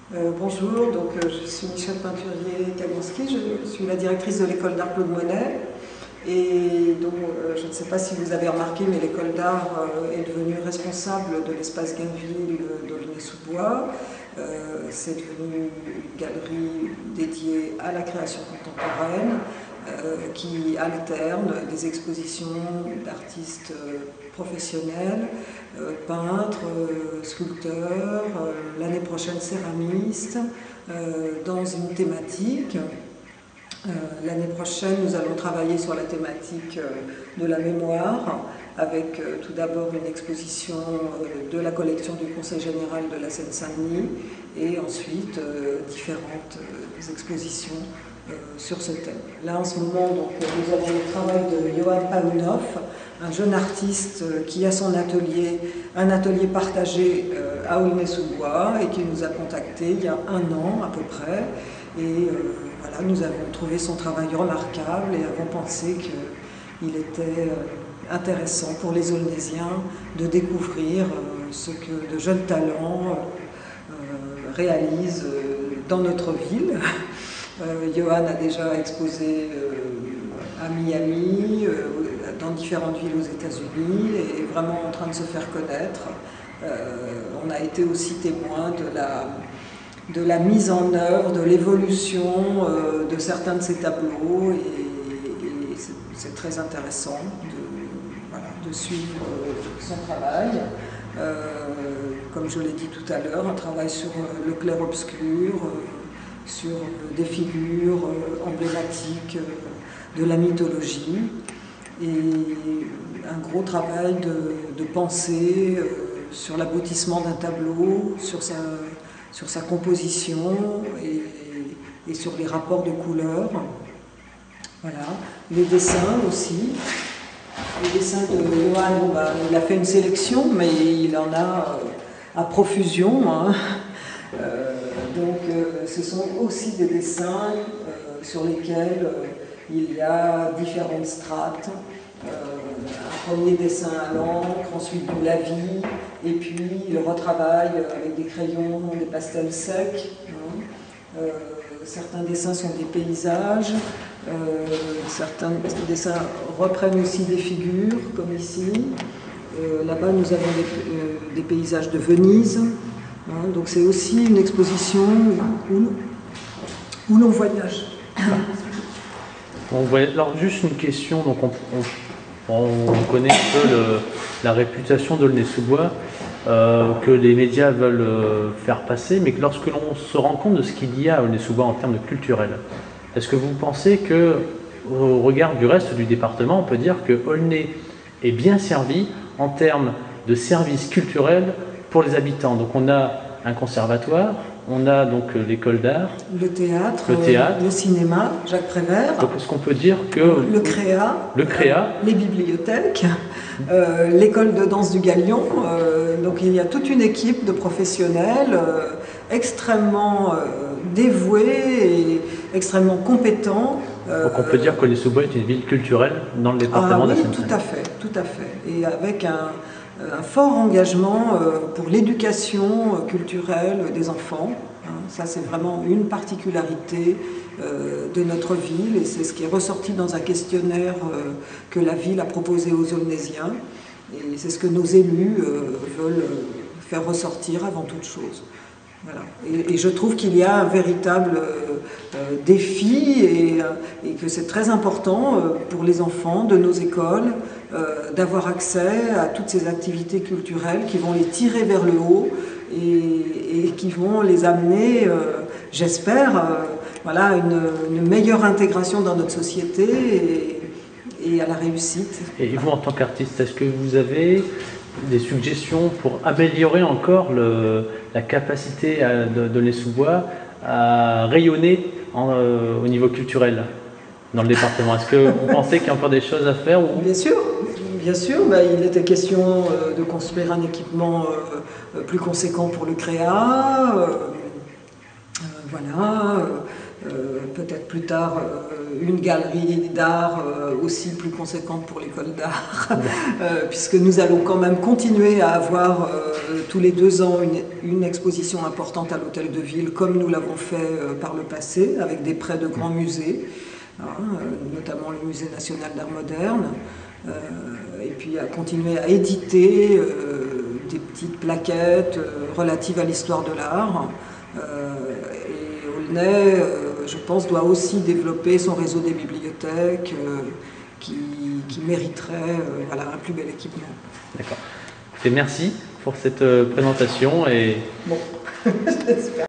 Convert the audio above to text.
Bonjour, je suis Michel Peinturier-Kagonski, je suis la directrice de l'école d'art Claude Monet. Et donc, je ne sais pas si vous avez remarqué, mais l'école d'art est devenue responsable de l'espace Gainville d'Aulnay-sous-Bois. C'est devenu une galerie dédiée à la création contemporaine qui alterne des expositions d'artistes professionnels, peintres, sculpteurs, l'année prochaine céramistes, dans une thématique. L'année prochaine, nous allons travailler sur la thématique de la mémoire, avec tout d'abord une exposition de la collection du Conseil général de la Seine-Saint-Denis, et ensuite différentes expositions sur ce thème. Là, en ce moment, nous avons le travail de Johan Paunoff, un jeune artiste qui a son atelier, un atelier partagé à Aulnay-sous-Bois, et qui nous a contactés il y a un an à peu près. Et voilà, nous avons trouvé son travail remarquable et avons pensé qu'il était intéressant pour les Aulnaysiens de découvrir ce que de jeunes talents réalisent dans notre ville. Johan a déjà exposé à Miami, dans différentes villes aux États-Unis, et est vraiment en train de se faire connaître. On a été aussi témoin de la mise en œuvre, de l'évolution de certains de ces tableaux, et c'est très intéressant de suivre son travail. Comme je l'ai dit tout à l'heure, un travail sur le clair-obscur, sur des figures emblématiques de la mythologie, et un gros travail de pensée sur l'aboutissement d'un tableau, sur sa composition et sur les rapports de couleurs. Voilà. Les dessins aussi. Les dessins de Johan, il a fait une sélection, mais il en a à profusion. Hein. Ce sont aussi des dessins sur lesquels il y a différentes strates. Un premier dessin à l'encre, ensuite du lavis, et puis le retravail avec des crayons, des pastels secs. Certains dessins sont des paysages, certains dessins reprennent aussi des figures, comme ici. Là-bas, nous avons des paysages de Venise. Donc c'est aussi une exposition où l'on voyage. Alors juste une question, donc on connaît un peu la réputation d'Aulnay-sous-Bois, que les médias veulent faire passer, mais que lorsque l'on se rend compte de ce qu'il y a à Aulnay-sous-Bois en termes de culturel, est-ce que vous pensez que, au regard du reste du département, on peut dire que Aulnay est bien servi en termes de services culturels pour les habitants? Donc on a un conservatoire, on a donc l'école d'art, le théâtre, le cinéma, Jacques Prévert. Donc est-ce qu'on peut dire que le créa, les bibliothèques, l'école de danse du Galion. Donc il y a toute une équipe de professionnels extrêmement dévoués et extrêmement compétents. Donc on peut dire que Aulnay-sous-Bois est une ville culturelle dans le département de la Seine-Saint-Denis. Tout à fait. Et avec un fort engagement pour l'éducation culturelle des enfants. Ça, c'est vraiment une particularité de notre ville, et c'est ce qui est ressorti dans un questionnaire que la ville a proposé aux Aulnaysiens. Et c'est ce que nos élus veulent faire ressortir avant toute chose. Voilà. Et je trouve qu'il y a un véritable défi, et que c'est très important pour les enfants de nos écoles d'avoir accès à toutes ces activités culturelles qui vont les tirer vers le haut et qui vont les amener, j'espère, à une meilleure intégration dans notre société et à la réussite. Et vous, en tant qu'artiste, est-ce que vous avez des suggestions pour améliorer encore la capacité d'Aulnay-sous-Bois à rayonner au niveau culturel dans le département? Est-ce que vous pensez qu'il y a encore des choses à faire ou... Bien sûr, il était question de construire un équipement plus conséquent pour le créa. peut-être plus tard une galerie d'art aussi plus conséquente pour l'école d'art, puisque nous allons quand même continuer à avoir tous les 2 ans une exposition importante à l'Hôtel de Ville, comme nous l'avons fait par le passé, avec des prêts de grands musées, notamment le Musée national d'art moderne, et puis à continuer à éditer des petites plaquettes relatives à l'histoire de l'art. Et Aulnay, je pense, doit aussi développer son réseau des bibliothèques qui mériterait voilà, un plus bel équipement. D'accord. Merci pour cette présentation. Et... Bon, j'espère.